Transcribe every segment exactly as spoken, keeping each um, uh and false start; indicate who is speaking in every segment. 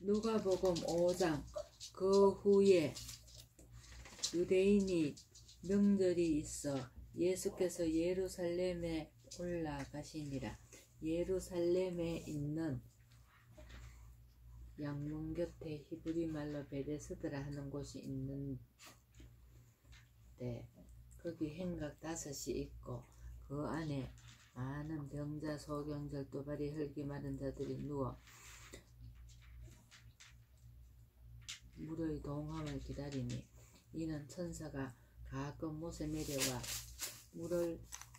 Speaker 1: 누가복음 오 장. 그 후에 유대인이 명절이 있어 예수께서 예루살렘에 올라가시니라. 예루살렘에 있는 양문 곁에 히브리 말로 베데스다라 하는 곳이 있는데 거기 행각 다섯이 있고 그 안에 많은 병자, 소경들, 또발이, 혈기 마른 자들이 누워 물의 동함을 기다리니 이는 천사가 가끔 못에 내려와 물을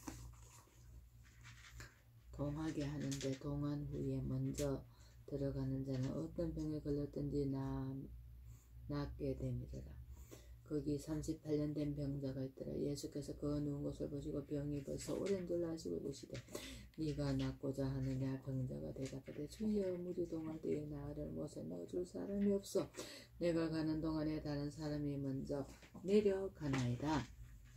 Speaker 1: 동하게 하는데 동한 후에 먼저 들어가는 자는 어떤 병에 걸렸든지 나, 낫게 되미더라. 거기 삼십팔 년 된 병자가 있더라. 예수께서 그 누운 것을 보시고 병이 벌써 오랜 줄 아시고 보시되 네가 낫고자 하느냐. 병자가 대답하되 주여 물이 동할 때에 나를 못에 넣어줄 사람이 없어. 내가 가는 동안에 다른 사람이 먼저 내려가나이다.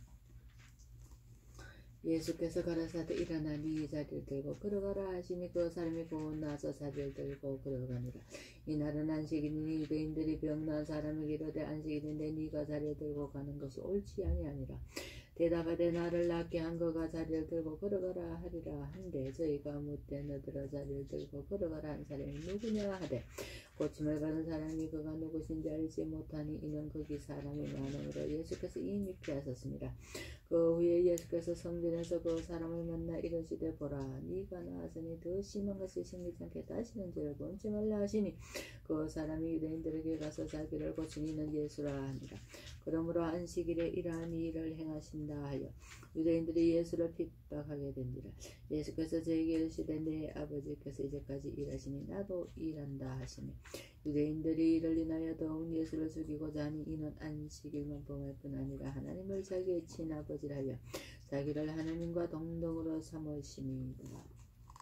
Speaker 1: 예수께서 가라사대 일어나 네 자리를 들고 걸어가라 하시니 그 사람이 곧 나서 자리를 들고 걸어가니라. 이날은 안식일이니 유대인들이 병난 사람에게 이르되 안식일인데 네가 자리를 들고 가는 것이 옳지 아니하니라. 대답하되 나를 낫게 한 그가 자리를 들고 걸어가라 하리라 한데 저희가 묻되 너더러 자리를 들고 걸어가라 한 사람이 누구냐 하되 고침을 받은 사람이 그가 누구신지 알지 못하니 이는 거기 사람이 많음으로 예수께서 이미 피하셨습니다. 그 후에 예수께서 성전에서 그 사람을 만나 이르시되 보라 네가 나았으니 더 심한 것이 생기지 않게 다시는 죄를 범치 말라 하시니 그 사람이 유대인들에게 가서 자기를 고친 이는 예수라 하니라. 그러므로 안식일에 이러한 일을 행하신다 하여 유대인들이 예수를 핍박하게 된지라. 예수께서 저에게 이르시되 내 아버지께서 이제까지 일하시니 나도 일한다 하시니 유대인들이 이를 인하여 더욱 예수를 죽이고자 하니 이는 안식일만 범할 뿐 아니라 하나님을 자기의 친아버지라 하여 자기를 하나님과 동등으로 삼으심이더라.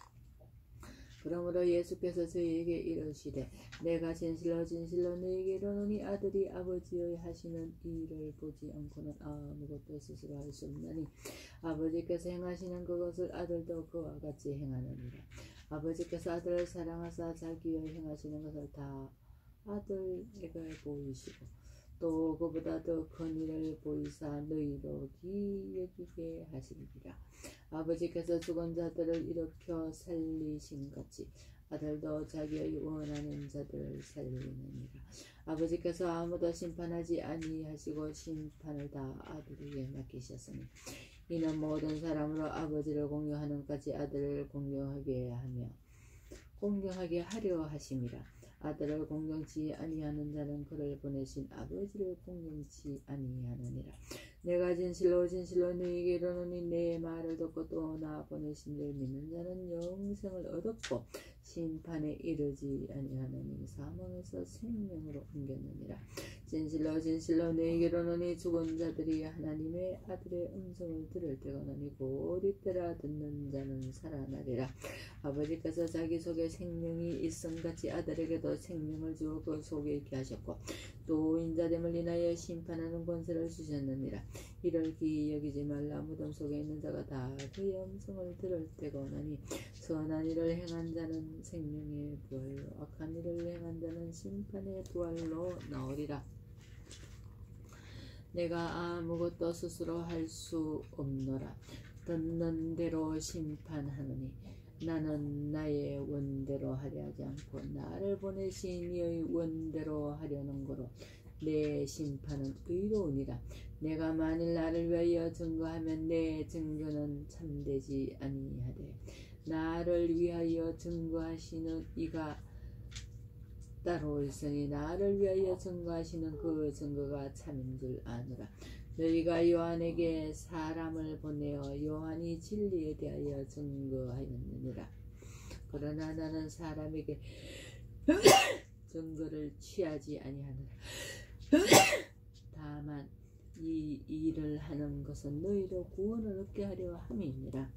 Speaker 1: 그러므로 예수께서 저희에게 이르시되 내가 진실로 진실로 너희에게 이르노니 아들이 아버지의 하시는 일을 보지 않고는 아무것도 스스로 할 수 없나니 아버지께서 행하시는 그것을 아들도 그와 같이 행하느니라. 아버지께서 아들을 사랑하사 자기의 행하시는 것을 다 아들에게 보이시고 또 그보다 더 큰 일을 보이사 너희로 기여기게 하시리라. 아버지께서 죽은 자들을 일으켜 살리신 같이 아들도 자기의 원하는 자들을 살리느니라. 아버지께서 아무도 심판하지 아니하시고 심판을 다 아들에게 맡기셨으니 이는 모든 사람으로 아버지를 공경하는 까지 아들을 공경하게 하며 공경하게 하려 하심이라. 아들을 공경치 아니하는 자는 그를 보내신 아버지를 공경치 아니하느니라. 내가 진실로 진실로 너희에게 이르노니 내 말을 듣고 또 나 보내신 줄 믿는 자는 영생을 얻었고 심판에 이르지 아니하느니 사망에서 생명으로 옮겼느니라. 진실로 진실로 너희에게 이르노니 죽은 자들이 하나님의 아들의 음성을 들을 때가 오나니 곧 이때라. 듣는 자는 살아나리라. 아버지께서 자기 속에 생명이 있음같이 아들에게도 생명을 주어 그 속에 있게 하셨고 또 인자됨을 인하여 심판하는 권세를 주셨느니라. 이를 기이 여기지 말라. 무덤 속에 있는 자가 다 그의 음성을 들을 때가 오나니 선한 일을 행한 자는 생명의 부활로 악한 일을 행한 자는 심판의 부활로 나오리라. 내가 아무것도 스스로 할 수 없노라. 듣는 대로 심판하노니 나는 나의 원대로 하려 하지 않고 나를 보내신 이의 원대로 하려는 거로 내 심판은 의로우니라. 내가 만일 나를 위하여 증거하면 내 증거는 참되지 아니하되 나를 위하여 증거하시는 이가 따로 있으니 나를 위하여 증거하시는 그 증거가 참인 줄 아노라. 너희가 요한에게 사람을 보내어 요한이 진리에 대하여 증거하였느니라. 그러나 나는 사람에게 증거를 취하지 아니하노라. 다만 이 일을 하는 것은 너희로 구원을 얻게 하려 함이니라.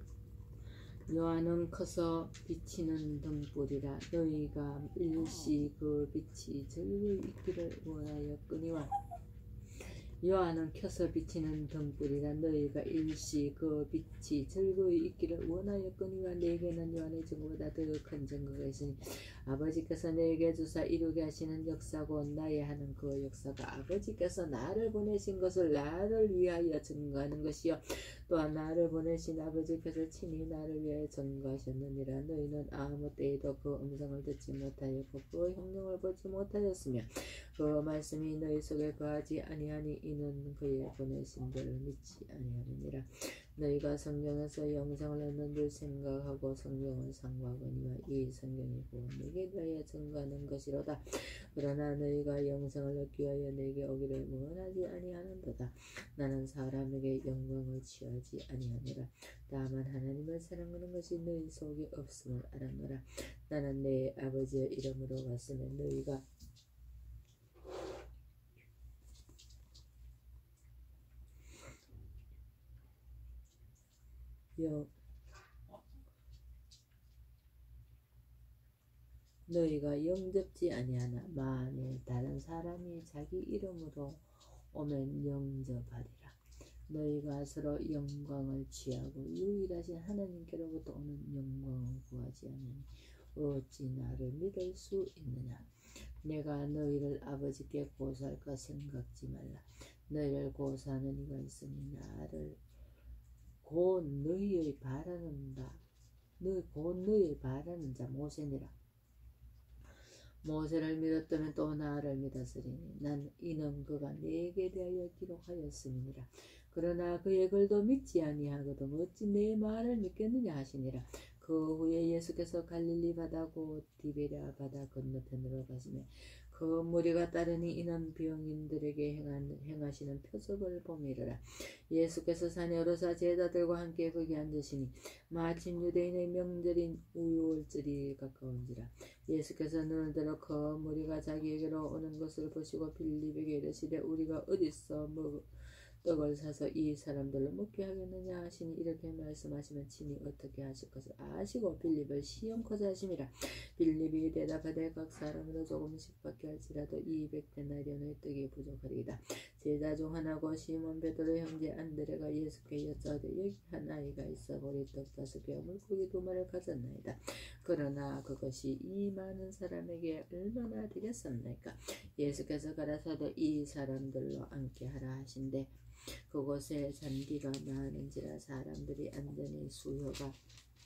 Speaker 1: 요한은 커서 비치는 등불이라. 너희가 일시 그 빛이 저희에 있기를 원하였거니와 요한은 켜서 비치는 등불이라 너희가 일시 그 빛이 즐거이 있기를 원하였거니와 내게는 요한의 증거보다 더 큰 증거가 있으니 아버지께서 내게 주사 이루게 하시는 역사고 나의 하는 그 역사가 아버지께서 나를 보내신 것을 나를 위하여 증거하는 것이요 또한 나를 보내신 아버지께서 친히 나를 위하여 증거하셨느니라. 너희는 아무 때에도 그 음성을 듣지 못하였고 그 형용을 보지 못하였으며 그 말씀이 너희 속에 거하지 아니하니 이는 그의 보내신 자를 믿지 아니하느니라. 너희가 성경에서 영생을 얻는 줄 생각하고 성경을 상고하거니와 이 성경이 곧 내게 대하여 증거하는 것이로다. 그러나 너희가 영생을 얻기 위하여 내게 오기를 원하지 아니하는도다. 나는 사람에게 영광을 취하지 아니하노라. 다만 하나님을 사랑하는 것이 너희 속에 없음을 알았노라. 나는 내 아버지의 이름으로 왔으며 너희가 여, 너희가 영접지 아니하나 만일 다른 사람이 자기 이름으로 오면 영접하리라. 너희가 서로 영광을 취하고 유일하신 하나님께로부터 오는 영광을 구하지 않으니 어찌 나를 믿을 수 있느냐. 내가 너희를 아버지께 고소할까 생각지 말라. 너희를 고소하는 이가 있으니 나를 곧 너희의 바라는 자, 너희 곧 너희의 바라는 자 모세니라. 모세를 믿었다면 또 나를 믿었으리니 난 이는 그가 내게 대하여 기록하였음이니라. 그러나 그의 글도 믿지 아니하거든 어찌 내 말을 믿겠느냐 하시니라. 그 후에 예수께서 갈릴리 바다 곧 디베랴 바다 건너편으로 가시며 그 무리가 따르니 이는 병인들에게 행한, 행하시는 표적을 봄이라. 예수께서 산에 오르사 제자들과 함께 거기 앉으시니 마침 유대인의 명절인 우월절이 가까운지라. 예수께서 눈을 들어 그 무리가 자기에게로 오는 것을 보시고 빌립에게 이르시되 우리가 어디서 먹 떡을 사서 이 사람들로 먹게 하겠느냐 하시니 이렇게 말씀하시면 친히 어떻게 하실 것을 아시고 빌립을 시험코자 하심이라. 빌립이 대답하되 각 사람으로 조금씩밖에 할지라도 이백 데나리온의 떡이 부족하리이다. 제자 중 하나고 시몬 베드로의 형제 안드레가 예수께 여짜오되 여기 한 아이가 있어 보리떡 다섯 개와 물고기 두 마리를 가졌나이다. 그러나 그것이 이 많은 사람에게 얼마나 되겠습니까? 예수께서 가라사대 이 사람들로 앉게 하라 하신대 그곳에 잔디가 많은지라 사람들이 앉으니 수요가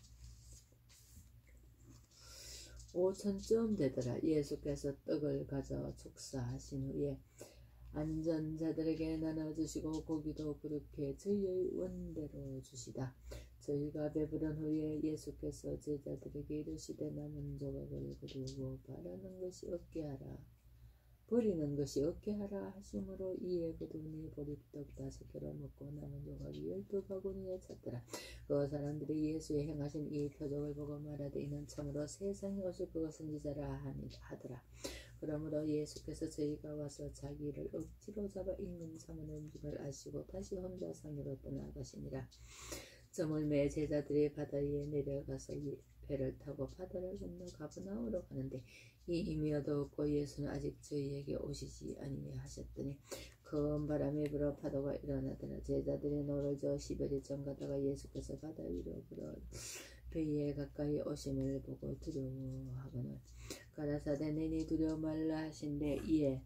Speaker 1: 오천쯤 되더라. 예수께서 떡을 가져 축사하신 후에 앉은 자들에게 나눠주시고 고기도 그렇게 저희의 원대로 주시다. 저희가 배부른 후에 예수께서 제자들에게 이르시되 남은 조각을 그리고 바라는 것이 없게 하라. 버리는 것이 없게 하라 하심으로 이에 그들이 보리떡 다섯 개로 먹고 남은 조각이 열두 바구니에 찼더라. 그 사람들이 예수의 행하신 이 표적을 보고 말하되 이는 참으로 세상에 오실 그가 선지자라 하더라. 그러므로 예수께서 저희가 와서 자기를 억지로 잡아 임금 삼은 음식을 아시고 다시 혼자 산으로 떠나가시니라. 저물매 제자들이 바다 위에 내려가서 배를 타고 바다를 건너 가버나움으로 가는데 이미 어두웠고 예수는 아직 저희에게 오시지 아니하셨더니 큰 바람이 불어 파도가 일어나더라. 제자들이 노를 저어 시베리쯤 가다가 예수께서 바다 위로 불어 배에 가까이 오심을 보고 두려워하거늘 가라사대 내니 두려워 말라 하신대 이에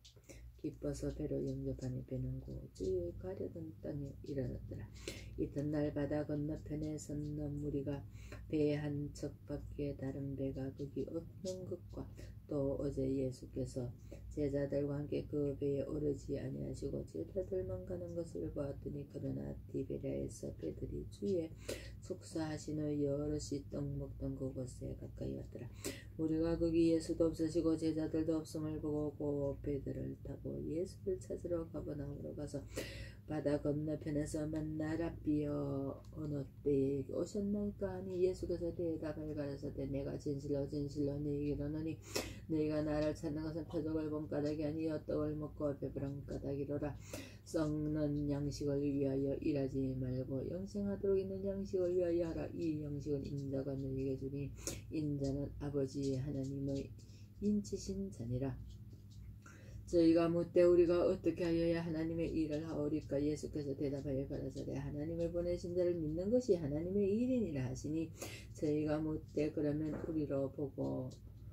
Speaker 1: 기뻐서 배로 영접하니 배는 곧 주의 가려던 땅에 이르렀더라. 이튿날 바다 건너편에 섰는 무리가 배 한 척밖에 다른 배가 거기 없는 것과 또 어제 예수께서 제자들과 함께 그 배에 오르지 아니하시고 제자들만 가는 것을 보았더니 그러나 디베랴에서 배들이 주의 축사하신 후 여럿이 떡 먹던 그곳에 가까이 왔더라. 우리가 거기 예수도 없으시고 제자들도 없음을 보고 곧 배들을 타고 예수를 찾으러 가버나움으로 가서 바다 건너편에서 만나 랍비여 어느 때에 오셨나이까 하니 예수께서 대답을 가라사대 내가 진실로 진실로 너희에게 이르노니 너희가 나를 찾는 것은 표적을 본 까닭이 아니요 떡을 먹고 배부른 까닭이로라. 썩는 양식을 위하여 일하지 말고 영생하도록 있는 양식을 위하여 하라. 이 양식은 인자가 너희에게 주니 인자는 아버지 하나님의 인치신 자니라. 저희가 묻되 우리가 어떻게 하여야 하나님의 일을 하오리까? 예수께서 대답하여 가라사대 하나님을 보내신 자를 믿는 것이 하나님의 일이니라 하시니 저희가 묻되 그러면 우리로 보고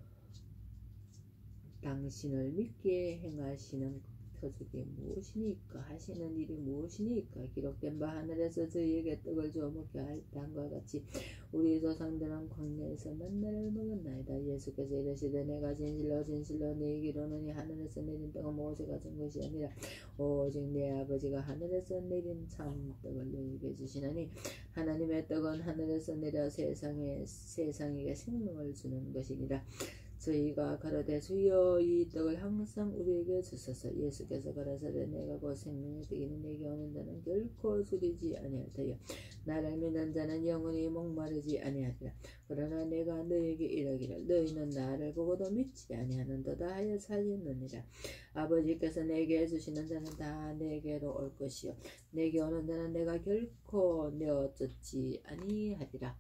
Speaker 1: 당신을 믿게 행하시는 터주기 무엇이니까? 하시는 일이 무엇이니까? 기록된 바 하늘에서 저희에게 떡을 주어 먹게 할 땅과 같이 우리 조상들은 광야에서 만나를 먹었나이다. 예수께서 이르시되 내가 진실로 진실로 너희에게 이르노니 하늘에서 내린 떡은 모세가 준 것이 아니라 오직 내 아버지가 하늘에서 내린 참 떡을 너희에게 주시나니 하나님의 떡은 하늘에서 내려 세상에 세상에게 생명을 주는 것이니라. 저희가 가로되 주여 이 떡을 항상 우리에게 주소서. 예수께서 가라사대 내가 곧 생명의 떡이니 내게 오는 자는 결코 줄이지 아니할 터요 나를 믿는 자는 영원히 목마르지 아니하리라. 그러나 내가 너희에게 이르기를 너희는 나를 보고도 믿지 아니하는도다 하여 살렸느니라. 아버지께서 내게 주시는 자는 다 내게로 올 것이요 내게 오는 자는 내가 결코 내어 쫓지 아니하리라.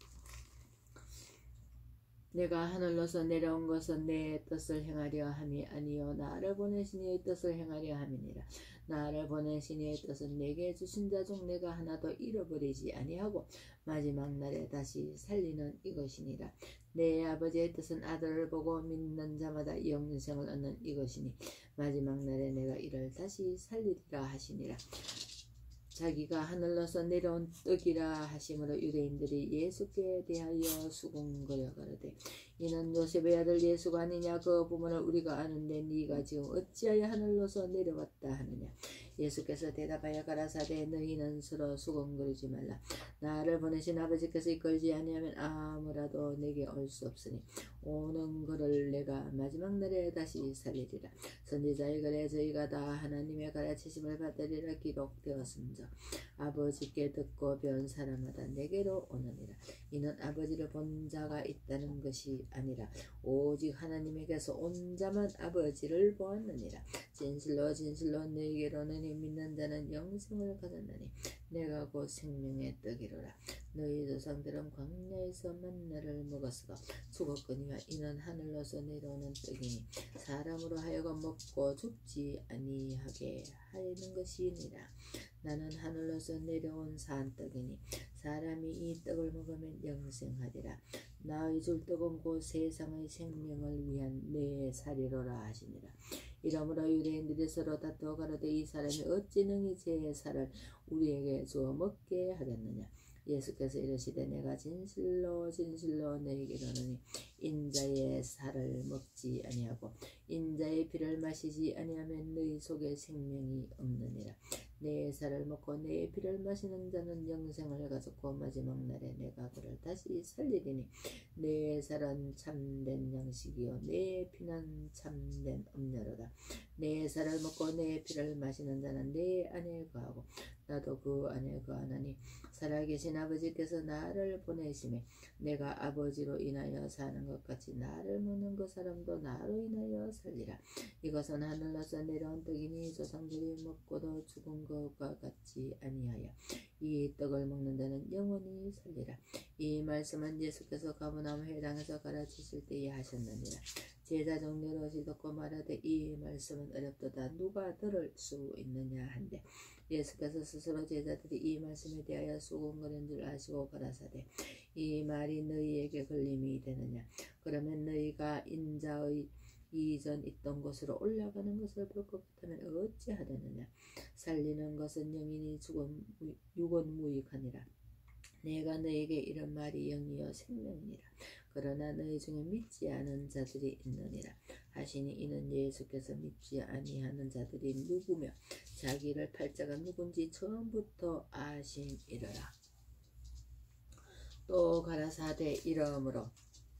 Speaker 1: 내가 하늘로서 내려온 것은 내 뜻을 행하려 함이 아니요 나를 보내신 이의 뜻을 행하려 함이니라. 나를 보내신 이의 뜻은 내게 주신 자 중 내가 하나도 잃어버리지 아니하고 마지막 날에 다시 살리는 이것이니라. 내 아버지의 뜻은 아들을 보고 믿는 자마다 영생을 얻는 이것이니 마지막 날에 내가 이를 다시 살리리라 하시니라. 자기가 하늘로서 내려온 떡이라 하심으로 유대인들이 예수께 대하여 수군거려 가로되 이는 요셉의 아들 예수가 아니냐? 그 부모를 우리가 아는데 네가 지금 어찌하여 하늘로서 내려왔다 하느냐? 예수께서 대답하여 가라사대 너희는 서로 수군거리지 말라. 나를 보내신 아버지께서 이끌지 아니하면 아무라도 내게 올 수 없으니 오는 그를 내가 마지막 날에 다시 살리리라. 선지자의 글에 저희가 다 하나님의 가르치심을 받으리라 기록되었음저 아버지께 듣고 배운 사람마다 내게로 오느니라. 이는 아버지를 본 자가 있다는 것이 아니라 오직 하나님에게서 온 자만 아버지를 보았느니라. 진실로 진실로 너희에게로는 믿는 자는 영생을 가졌나니 내가 곧 생명의 떡이로라. 너희 조상들은 광야에서 만나를 먹었으나 죽었거니와 이는 하늘로서 내려오는 떡이니 사람으로 하여금 먹고 죽지 아니하게 하는 것이니라. 나는 하늘로서 내려온 산떡이니 사람이 이 떡을 먹으면 영생하리라. 나의 줄 떡은 곧 세상의 생명을 위한 내 살이로라 하시니라. 이러므로 유대인들이 서로 다투어 가로되 이 사람이 어찌 능히 제 살을 우리에게 주어 먹게 하겠느냐? 예수께서 이르시되 내가 진실로 진실로 너희에게 이르노니 인자의 살을 먹지 아니하고 인자의 피를 마시지 아니하면 너희 속에 생명이 없느니라. 내 살을 먹고 내 피를 마시는 자는 영생을 가졌고 마지막 날에 내가 그를 다시 살리리니 내 살은 참된 양식이요 내 피는 참된 음료로다. 내 살을 먹고 내 피를 마시는 자는 내 안에 거하고 나도 그 안에 거하나니 살아계신 아버지께서 나를 보내심에 내가 아버지로 인하여 사는 것 같이 나를 먹는 그 사람도 나로 인하여 살리라. 이것은 하늘로서 내려온 떡이니 조상들이 먹고도 죽은 것과 같지 아니하여 이 떡을 먹는 자는 영원히 살리라. 이 말씀은 예수께서 가버나움 회당에서 가르치실 때에 하셨느니라. 제자 종류로 지독고 말하되 이 말씀은 어렵도다 누가 들을 수 있느냐 한데 예수께서 스스로 제자들이 이 말씀에 대하여 수군거리는 줄 아시고 가라사대 이 말이 너희에게 걸림이 되느냐? 그러면 너희가 인자의 이전 있던 곳으로 올라가는 것을 볼 것 같으면 어찌하려느냐? 살리는 것은 영이니 죽은 육은 무익하니라. 내가 너희에게 이런 말이 영이요 생명이니라. 그러나 너희 중에 믿지 않은 자들이 있느니라 하시니 이는 예수께서 믿지 아니하는 자들이 누구며 자기를 팔 자가 누군지 처음부터 아심이러라. 또 가라사대 이러므로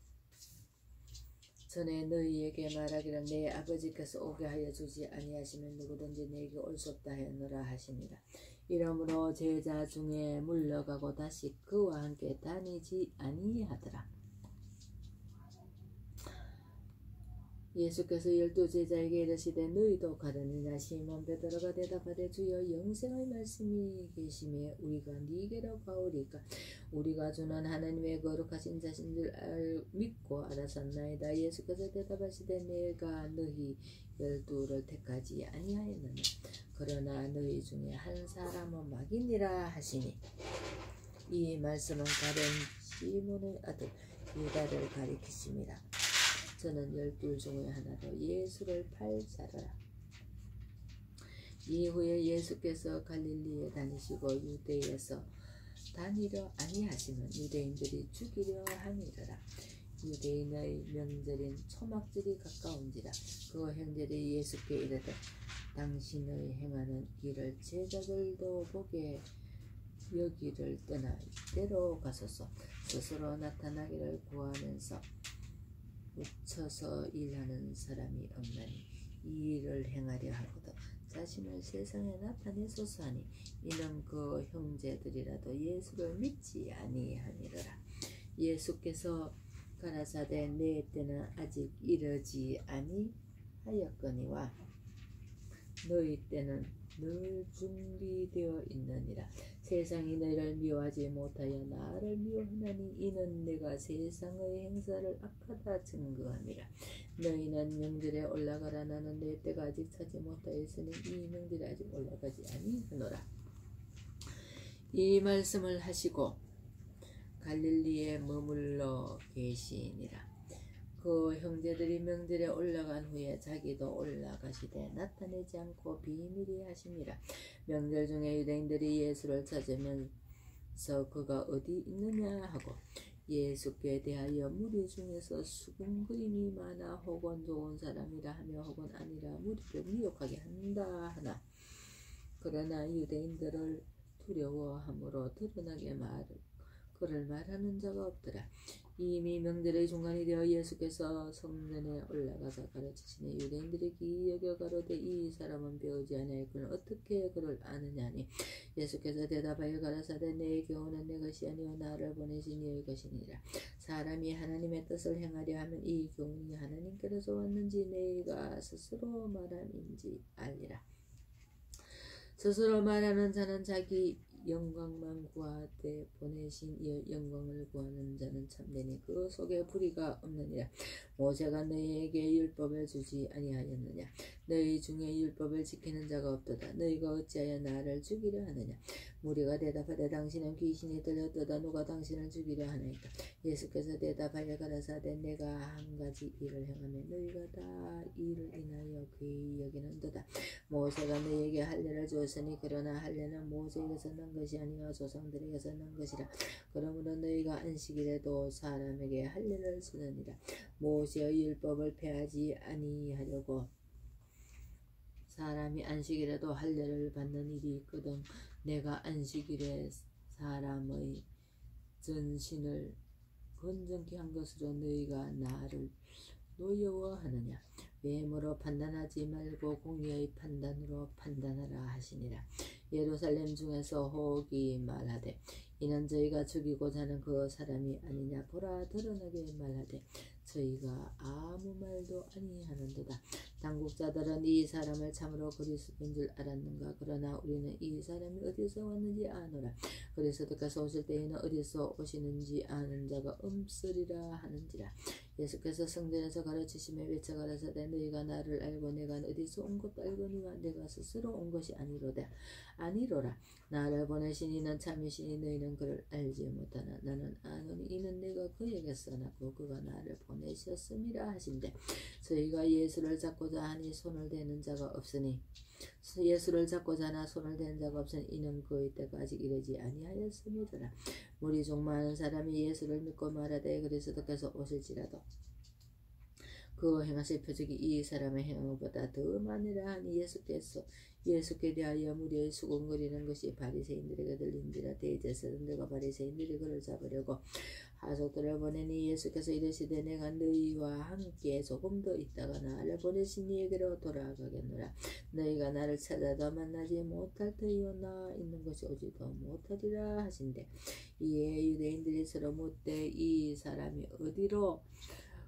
Speaker 1: 전에 너희에게 말하기를 내 아버지께서 오게 하여 주지 아니하시면 누구든지 내게 올 수 없다 하였노라 하시니라. 이러므로 제자 중에 물러가고 다시 그와 함께 다니지 아니하더라. 예수께서 열두 제자에게 이르시되 너희도 가느니라. 시몬 베드로가 대답하되 주여 영생의 말씀이 계심에 우리가 네게로 가오리까. 우리가 주는 하나님의 거룩하신 자신 줄 알, 믿고 알았었나이다. 예수께서 대답하시되 내가 너희 열두를 택하지 아니하였느냐. 그러나 너희 중에 한 사람은 마귀니라 하시니 이 말씀은 가룟 시몬의 아들 유다를 가리키심이라. 저는 열둘 중의 하나로 예수를 팔 자라. 이후에 예수께서 갈릴리에 다니시고 유대에서 다니려 아니하시면 유대인들이 죽이려 함이라. 유대인의 명절인 초막절이 가까운지라. 그 형제들이 예수께 이르되 당신의 행하는 일을 제자들도 보게 여기를 떠나 이대로 가소서. 스스로 나타나기를 구하면서 묻혀서 일하는 사람이 없나니 이 일을 행하려 하고도 자신을 세상에 나타내소서 하니 이는 그 형제들이라도 예수를 믿지 아니하니라. 예수께서 가라사대 내 때는 아직 이르지 아니하였거니와 너희 때는 늘 준비되어 있느니라. 세상이 너희를 미워하지 못하여 나를 미워하나니 이는 내가 세상의 행사를 악하다 증거함이라. 너희는 명절에 올라가라. 나는 내 때가 아직 차지 못하였으니 이 명절에 아직 올라가지 아니하노라. 이 말씀을 하시고 갈릴리에 머물러 계시니라. 그 형제들이 명절에 올라간 후에 자기도 올라가시되 나타내지 않고 비밀히 하심이라. 명절 중에 유대인들이 예수를 찾으면서 그가 어디 있느냐 하고 예수께 대하여 무리 중에서 수군거림이 많아 혹은 좋은 사람이라 하며 혹은 아니라 무리를 미혹하게 한다 하나 그러나 유대인들을 두려워함으로 드러나게 말 그를 말하는 자가 없더라. 이미 명절의 중간이 되어 예수께서 성전에 올라가서 가르치시니 유대인들이 기이 여겨 가로되 이 사람은 배우지 아니하였거늘 어떻게 그를 아느냐니 예수께서 대답하여 가라사대 내 교훈은 내 것이 아니요 나를 보내신 이의 것이니라. 사람이 하나님의 뜻을 행하려 하면 이 교훈이 하나님께로서 왔는지 내가 스스로 말함인지 알리라. 스스로 말하는 자는 자기 영광만 구하되 보내신 이의 영광을 구하는 자는 참되니 그 속에 불의가 없느니라. 모세가 너희에게 율법을 주지 아니하였느냐. 너희 중에 율법을 지키는 자가 없도다. 너희가 어찌하여 나를 죽이려 하느냐. 무리가 대답하되 당신은 귀신이 들렸도다. 누가 당신을 죽이려 하나이까. 예수께서 대답하여 가라사대 내가 한 가지 일을 행하면 너희가 다 이를 인하여 괴히 여기는도다. 모세가 너희에게 할례를 주었으니 그러나 할례는 모세에게서 난 것이 아니요 조상들에게서 난 것이라. 그러므로 너희가 안식일에도 사람에게 할례를 쓰느니라. 모세의 율법을 폐하지 아니하려고 사람이 안식일에도 할례를 받는 일이 있거든. 내가 안식일에 사람의 전신을 건전케 한 것으로 너희가 나를 노여워하느냐. 외모로 판단하지 말고 공의의 판단으로 판단하라 하시니라. 예루살렘 중에서 혹이 말하되 이는 저희가 죽이고자 하는 그 사람이 아니냐. 보라 드러나게 말하되 저희가 아무 말도 아니하는도다. 당국자들은 이 사람을 참으로 그리스도인 줄 알았는가. 그러나 우리는 이 사람이 어디서 왔는지 아노라. 그리스도께서 오실 때에는 어디서 오시는지 아는 자가 없으리라 하는지라. 예수께서 성전에서 가르치시며 외쳐 가라사대 너희가 나를 알고 내가 어디서 온 것도 알거니와 내가 스스로 온 것이 아니로다. 아니로라. 나를 보내신 이는 참이시니 너희는 그를 알지 못하나 나는 아노니 이는 내가 그에게서 났고 그가 나를 보내셨음이라 하신대. 저희가 예수를 잡고자 하니 손을 대는 자가 없으니 예수를 잡고자 하나 손을 대는 자가 없으니 이는 그의 때가 아직 이르지 아니하였음이더라. 무리 중 많은 사람이 예수를 믿고 말하되 그리스도께서 오실지라도 그 행하실 표적이 이 사람의 행함보다 더 많으라 하니 예수께서 예수께 대하여 무리의 수군거리는 것이 바리새인들에게 들린지라. 대제사장들과 바리새인들이 그를 잡으려고 하족들을 보내니 예수께서 이르시되 내가 너희와 함께 조금 더 있다가 나를 보내신 이에게로 돌아가겠노라. 너희가 나를 찾아도 만나지 못할 터이요 나 있는 곳이 오지도 못하리라 하신대. 이에 유대인들이 서로 묻되 이 사람이 어디로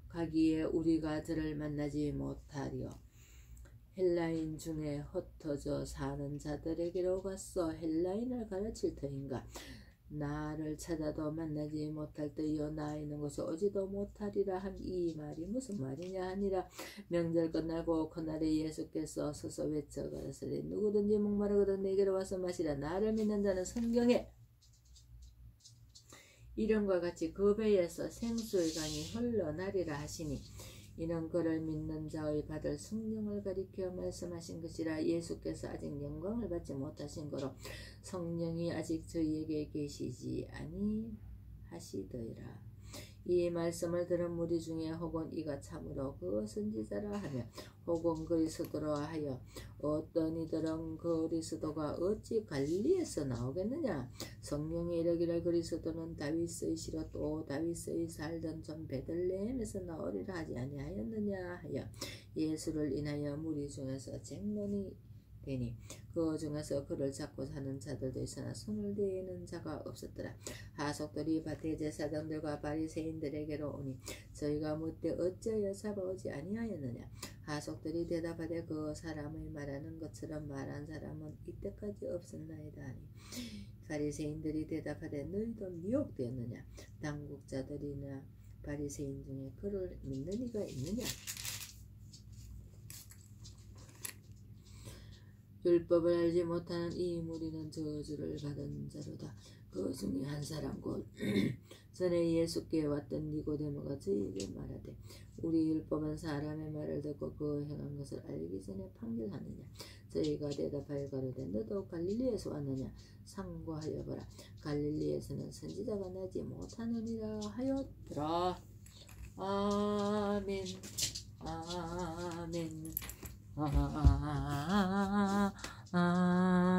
Speaker 1: 가기에 우리가 저를 만나지 못하리요. 헬라인 중에 흩어져 사는 자들에게로 갔어 헬라인을 가르칠 터인가. 나를 찾아도 만나지 못할 때여 나 있는 곳에 오지도 못하리라 한 이 말이 무슨 말이냐 하니라. 명절 끝나고 그날에 예수께서 서서 외쳐 가라사대 누구든지 목마르거든 내게로 와서 마시라. 나를 믿는 자는 성경에 이름과 같이 그 배에서 생수의 강이 흘러나리라 하시니 이는 그를 믿는 자의 받을 성령을 가리켜 말씀하신 것이라. 예수께서 아직 영광을 받지 못하신 거로 성령이 아직 저희에게 계시지 아니하시더이라. 이 말씀을 들은 무리 중에 혹은 이가 참으로 그 선지자라 하며 혹은 그리스도라 하여 어떤 이들은 그리스도가 어찌 갈릴리에서 나오겠느냐. 성령이 이르기를 그리스도는 다윗의 시로 또 다윗의 살던 전 베들레헴에서 나오리라 하지 아니하였느냐 하여 예수를 인하여 무리 중에서 쟁론이 되니 그 중에서 그를 잡고 사는 자들도 있으나 손을 대는 자가 없었더라. 하석들이 대제사장들과 바리새인들에게로 오니 저희가 묻되 어찌하여 잡아오지 아니하였느냐. 하석들이 대답하되 그 사람의 말하는 것처럼 말한 사람은 이때까지 없었나이다 하니 바리새인들이 대답하되 너희도 미혹되었느냐. 당국자들이나 바리새인 중에 그를 믿는 이가 있느냐. 율법을 알지 못하는 이 무리는 저주를 받은 자로다. 그 중에 한 사람 곧 전에 예수께 왔던 니고데모가 저희에게 말하되 우리 율법은 사람의 말을 듣고 그 행한 것을 알기 전에 판결하느냐. 저희가 대답하여 가로되 너도 갈릴리에서 왔느냐. 상고하여 보라. 갈릴리에서는 선지자가 나지 못하느니라 하였더라. 아멘 아멘 아, 아, 아, 아, 아.